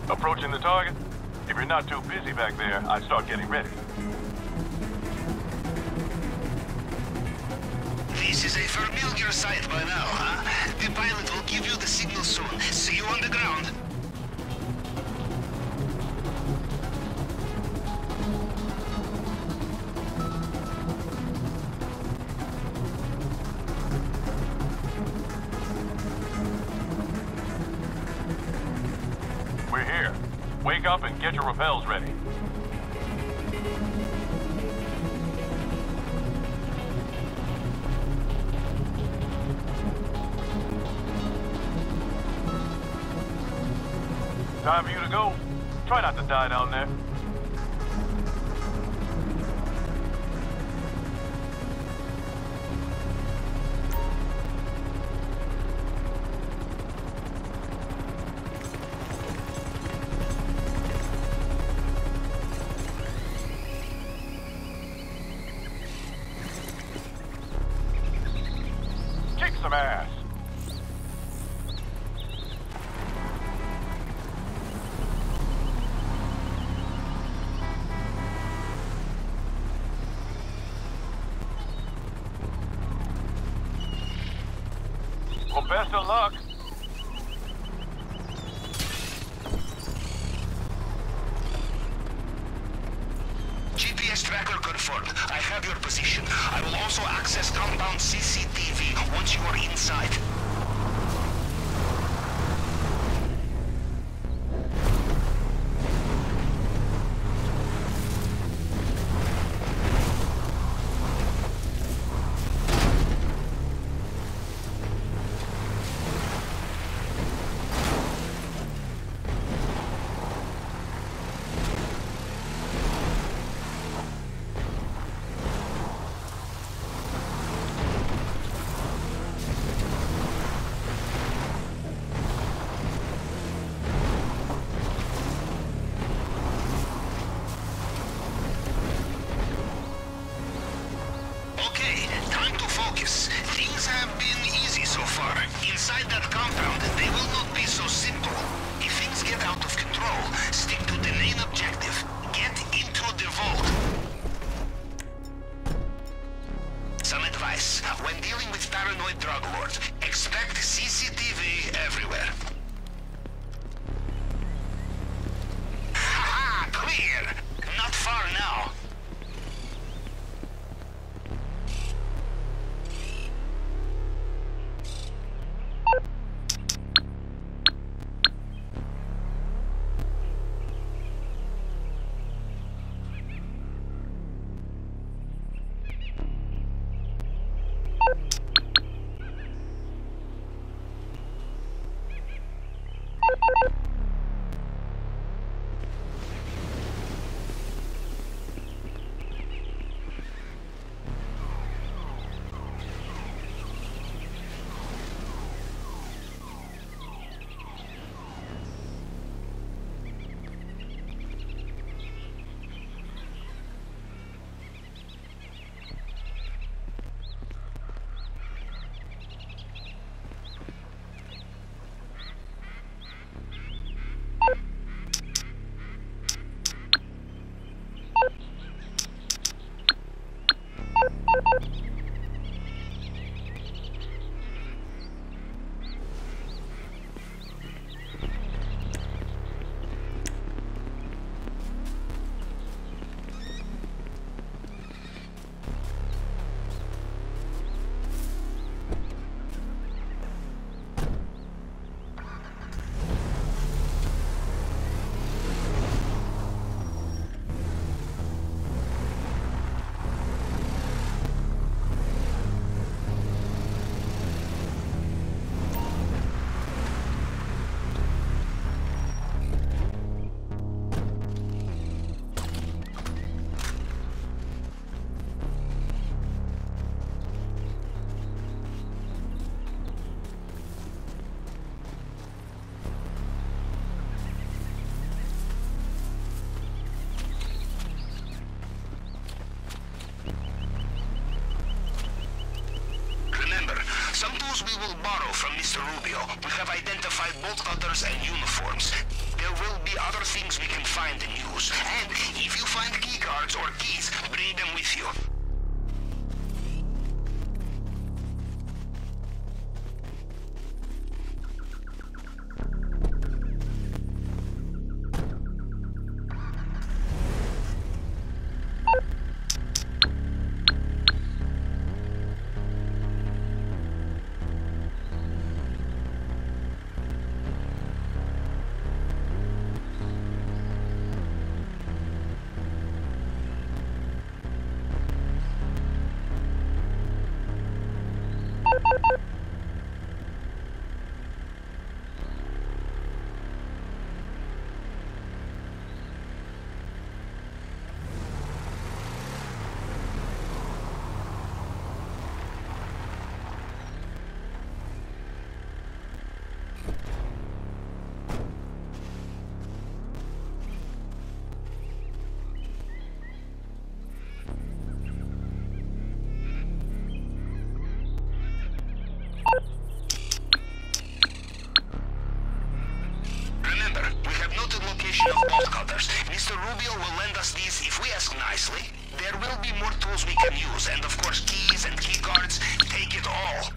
Approaching the target? If you're not too busy back there, I'd start getting ready. This is a familiar sight by now, huh? The pilot will give you the signal soon. See you on the ground. We're here. Wake up and get your rappels ready. Time for you to go. Try not to die down there. Kick some ass. Well, best of luck. GPS tracker confirmed. I have your position. I will also access compound CCTV once you are inside. Things have been easy so far. Inside that compound, they will not be so simple. If things get out of control, stick to the main objective. Get into the vault. Some advice. When dealing with paranoid drug lords, expect CCTV everywhere. Ha! Clear! Not far now. Some tools we will borrow from Mr. Rubio. We have identified bolt cutters and uniforms. there will be other things we can find and use. And if you find keycards or keys, bring them with you. Mr. Rubio will lend us these if we ask nicely. There will be more tools we can use, and of course keys and keycards. Take it all.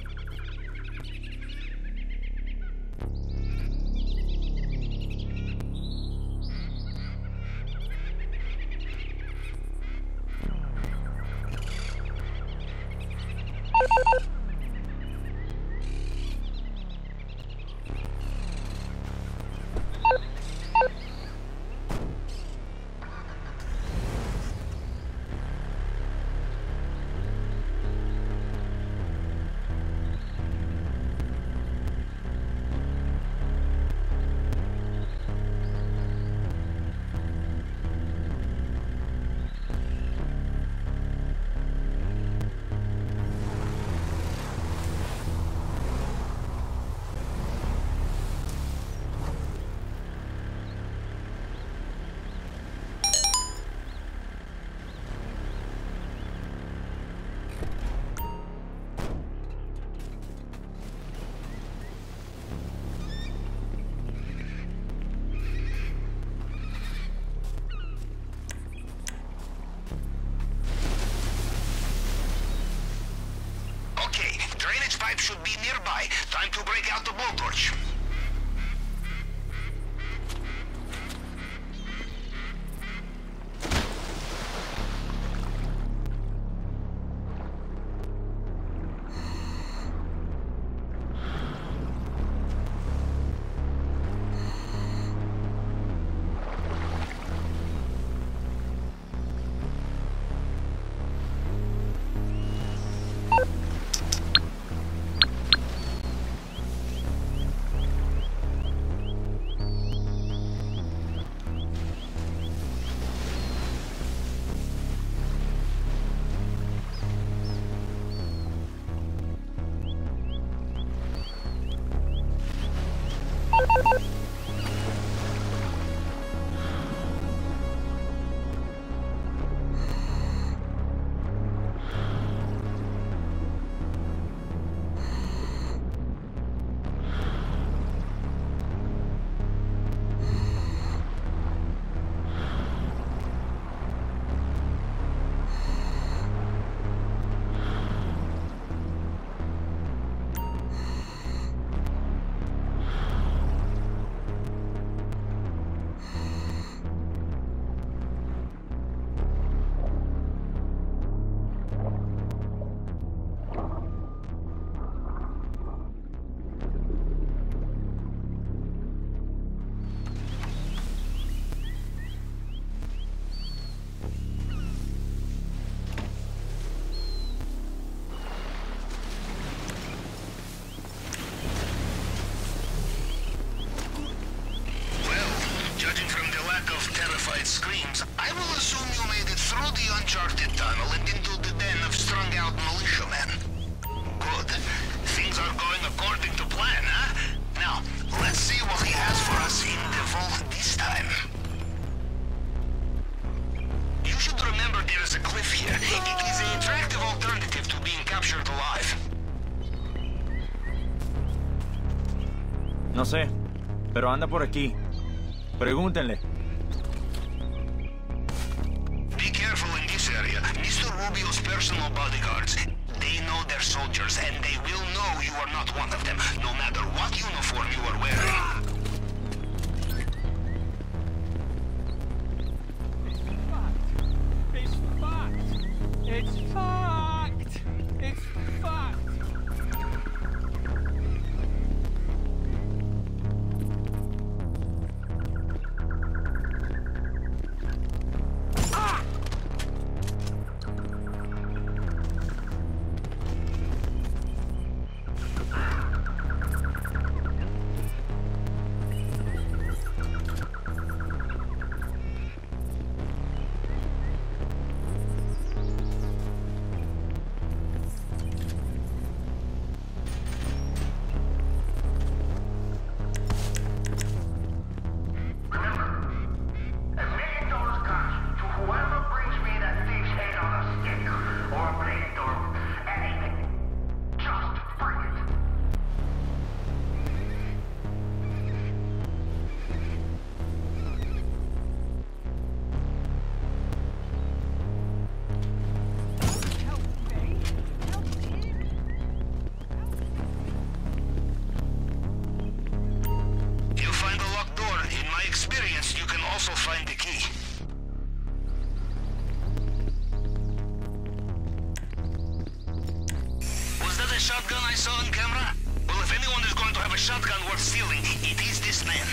Should be nearby. Time to break out the blowtorch. Screams. I will assume you made it through the uncharted tunnel and into the den of strung-out militiamen. Good. Things are going according to plan, huh? Now, let's see what he has for us in the vault this time. You should remember there is a cliff here. It is an attractive alternative to being captured alive. No sé, pero anda por aquí. Pregúntenle. Be careful in this area. Mr. Rubio's personal bodyguards. They know their soldiers, and they will know you are not one of them, no matter what uniform you are wearing. It's fucked! It's fucked! It's fucked! Find the key. Was that a shotgun I saw on camera? Well, if anyone is going to have a shotgun worth stealing, it is this man.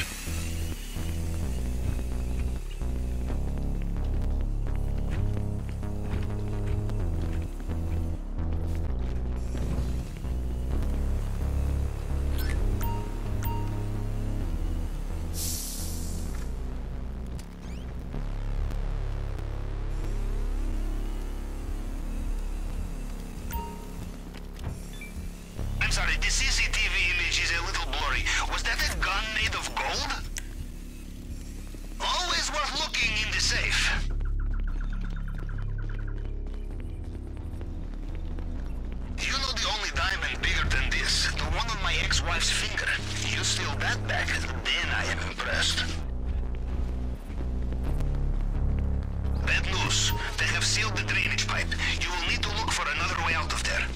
I'm sorry, the CCTV image is a little blurry. Was that a gun made of gold? Always worth looking in the safe. You know the only diamond bigger than this, the one on my ex-wife's finger. You steal that back, then I am impressed. Bad news. They have sealed the drainage pipe. You will need to look for another way out of there.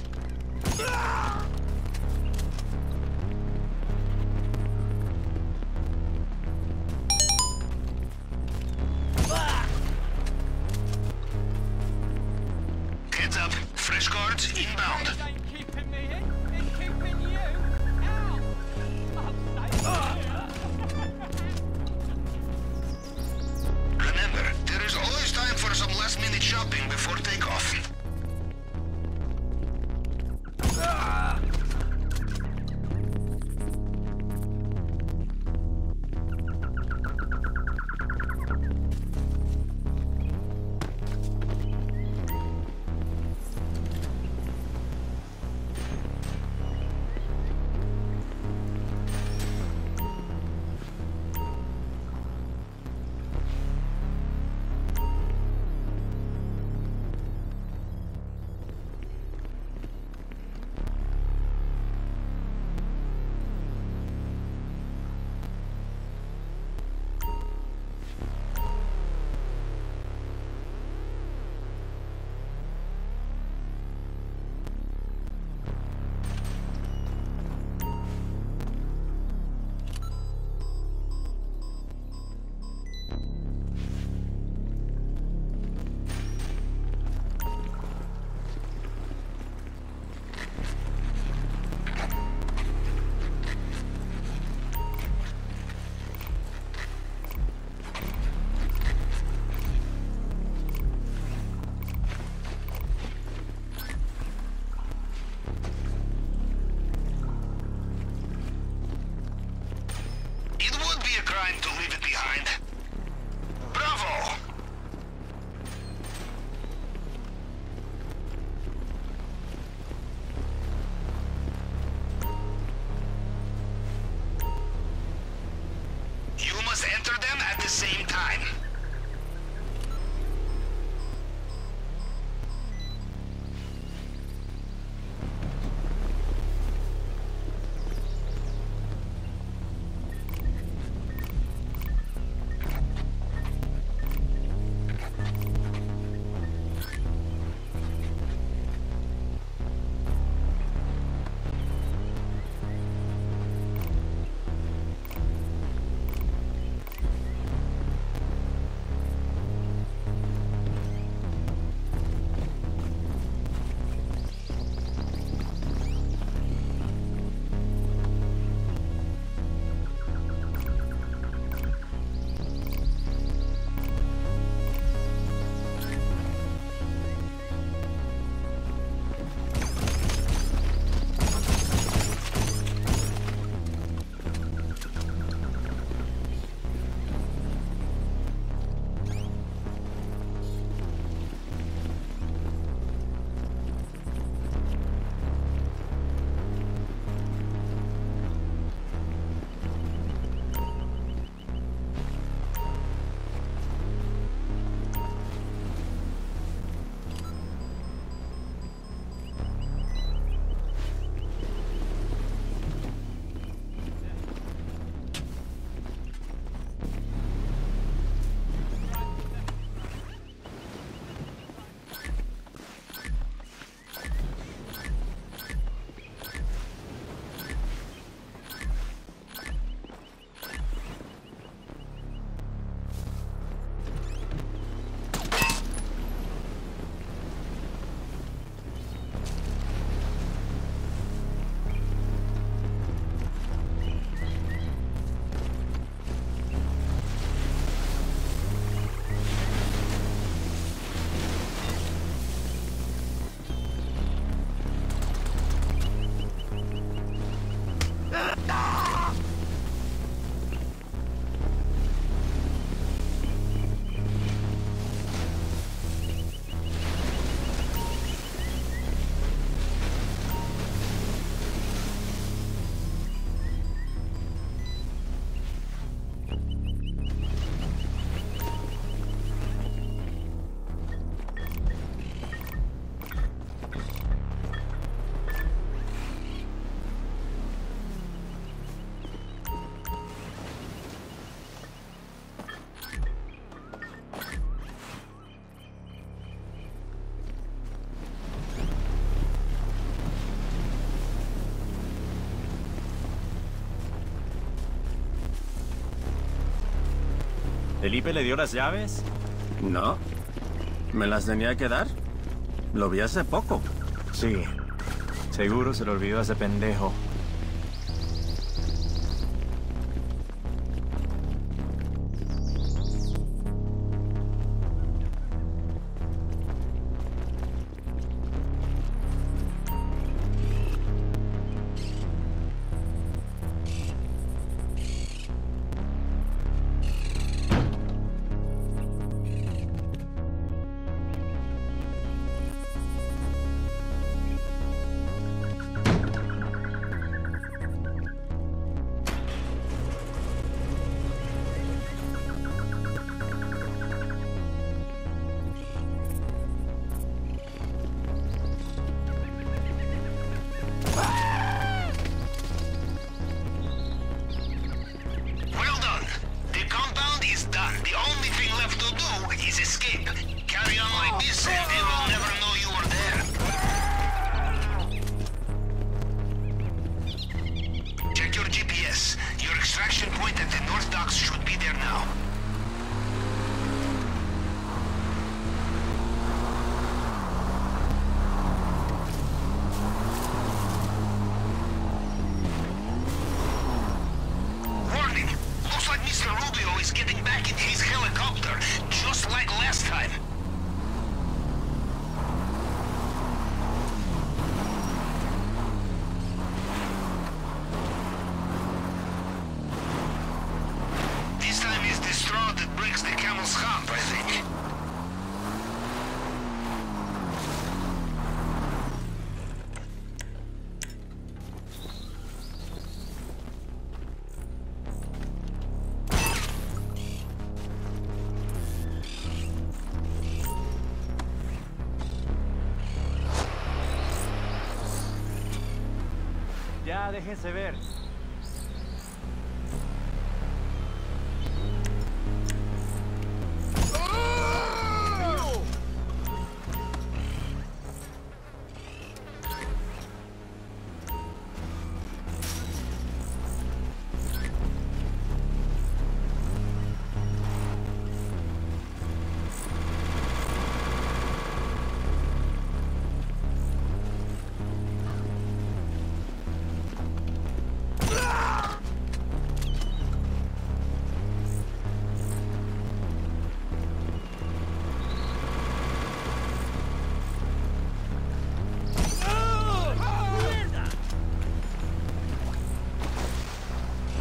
Heads up. Fresh guards inbound. It ain't keeping me in, it's keeping you out! Remember, there is always time for some last-minute shopping before takeoff. Crime to leave it behind. Bravo! You must enter them at the same time. ¿Felipe le dio las llaves? No. ¿Me las tenía que dar? Lo vi hace poco. Sí. Seguro se lo olvidó a ese pendejo. Well done. The compound is done. The only thing left to do is escape. Carry on like this and they will never know you were there. Check your GPS. Your extraction point at the North Docks should be there now. Warning! Looks like Mr. Rubio is getting back in his helicopter, just like last time. This time is the straw that breaks the camel's hump, I think. Ya, déjense ver.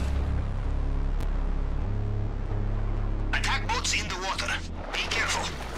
Attack boats in the water. Be careful.